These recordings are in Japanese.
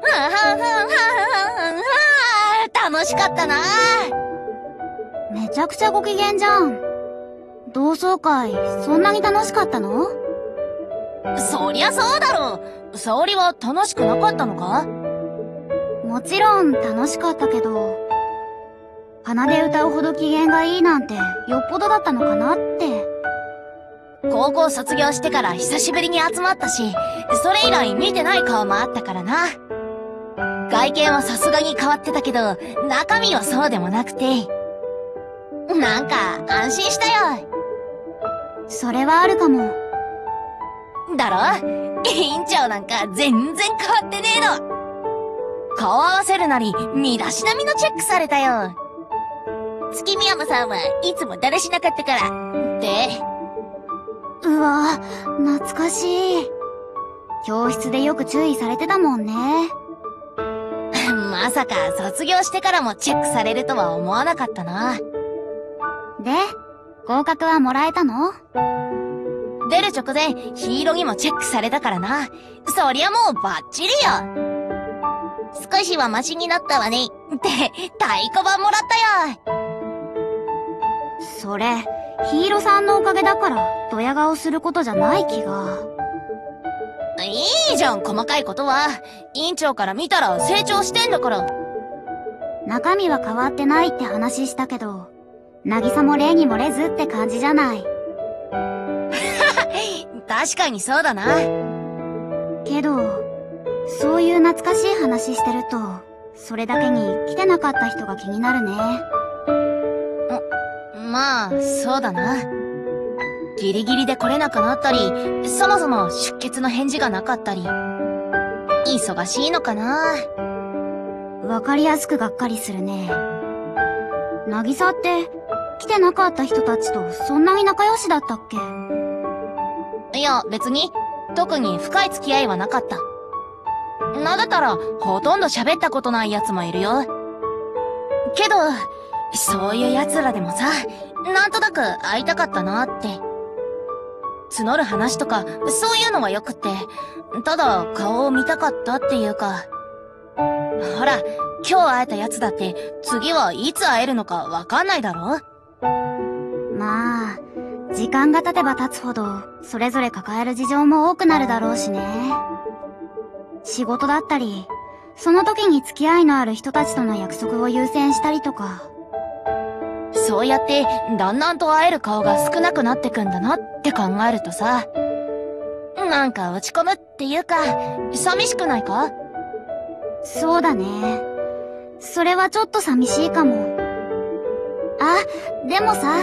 楽しかったな。 めちゃくちゃご機嫌じゃん。同窓会、そんなに楽しかったの？ そりゃそうだろ。沙織は楽しくなかったのか？ もちろん楽しかったけど、鼻で歌うほど機嫌がいいなんてよっぽどだったのかなって。 高校卒業してから久しぶりに集まったし、それ以来見てない顔もあったからな。外見はさすがに変わってたけど、中身はそうでもなくて。なんか安心したよ。 それはあるかも。 だろ？委員長なんか全然変わってねえの。顔合わせるなり、身だしなみのチェックされたよ。月見山さんはいつもだらしなかったから。で、 うわ、懐かしい。教室でよく注意されてたもんね。 まさか卒業してからもチェックされるとは思わなかったな。 で、合格はもらえたの？ 出る直前、ヒーローにもチェックされたからな。そりゃもうバッチリよ。少しはマシになったわね。って、太鼓判もらったよ。 それ、ヒーローさんのおかげだから、ドヤ顔することじゃない気が。 いいじゃん、細かいことは。委員長から見たら成長してんだから。 中身は変わってないって話したけど、渚も礼にもれずって感じじゃない。 確かにそうだな。 けど、そういう懐かしい話してると、それだけに来てなかった人が気になるね。 まあ、そうだな。ギリギリで来れなくなったり、そもそも出欠の返事がなかったり。忙しいのかな。 わかりやすくがっかりするね。渚って、来てなかった人たちとそんなに仲良しだったっけ？ いや、別に、特に深い付き合いはなかった。なんだったら、ほとんど喋ったことない奴もいるよ。けど、そういう奴らでもさ、なんとなく会いたかったなって。募る話とか、そういうのはよくって、ただ顔を見たかったっていうか。ほら、今日会えた奴だって、次はいつ会えるのかわかんないだろ？ まあ、時間が経てば経つほど、それぞれ抱える事情も多くなるだろうしね。仕事だったり、その時に付き合いのある人たちとの約束を優先したりとか。 そうやって、だんだんと会える顔が少なくなってくんだなって考えるとさ、なんか落ち込むっていうか、寂しくないか？ そうだね。それはちょっと寂しいかも。あ、でもさ。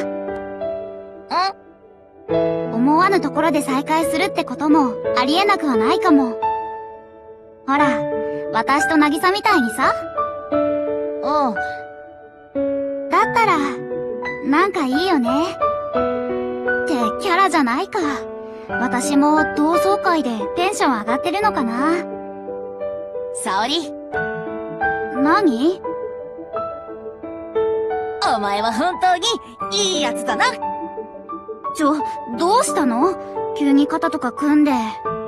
思わぬところで再会するってこともありえなくはないかも。ほら、私と渚みたいにさ。 おう。 だったら、なんかいいよね。ってキャラじゃないか。私も同窓会でテンション上がってるのかな。 沙織。 何？ お前は本当にいいやつだな。 どうしたの？急に肩とか組んで。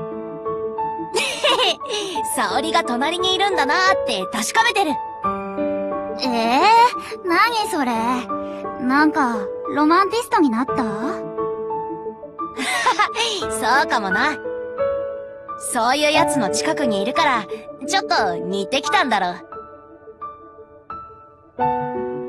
沙織が隣にいるんだなーって確かめてる。 何それ。なんか、ロマンティストになった？ そうかもな。そういうやつの近くにいるから、ちょっと似てきたんだろう。